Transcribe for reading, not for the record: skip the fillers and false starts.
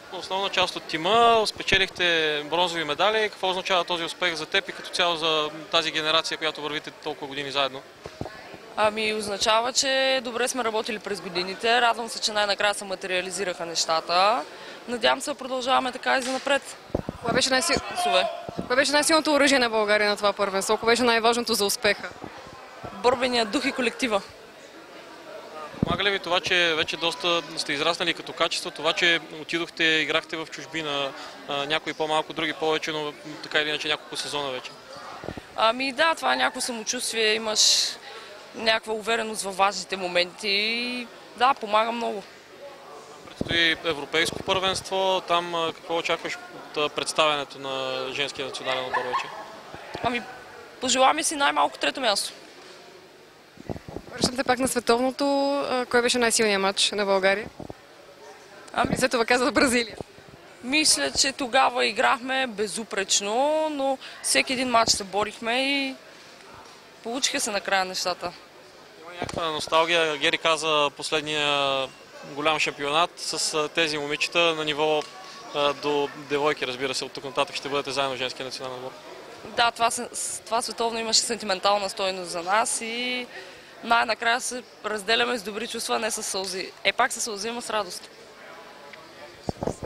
основна част от тима, спечелихте бронзови медали. Какво означава този успех за теб и като цяло за тази генерация, която вървите толкова години заедно? Ами означава, че добре сме работили през годините. Радвам се, че най-накрая се материализираха нещата. Надявам се да продължаваме така и занапред. Кое беше най-силното оръжие на България на това първенство? Кое беше най-важното за успеха? Борбеният дух и колектива. Помага ли ви това, че вече доста сте израснали като качество, това, че отидохте, играхте в чужбина, някои по-малко, други повече, но така или иначе няколко сезона вече? Ами да, това е някакво самочувствие, имаш някаква увереност във важните моменти и да, помага много. Предстои европейско първенство, там какво очакваш от представянето на женския национален отбор вече? Ами пожелаваме си най-малко трето място. Връщам пак на световното. Кой беше най-силният матч на България? Ами След това каза Бразилия. мисля, че тогава играхме безупречно, но всеки един матч се борихме и получиха се накрая нещата. Има някаква носталгия. Гери каза последния голям шампионат с тези момичета на ниво до девойки, разбира се, от тук нататък ще бъдете заедно в женския национален отбор. Да, това световно имаше сентиментална стойност за нас и най-накрая се разделяме с добри чувства, не с сълзи. Пак се сълзи, но с радост.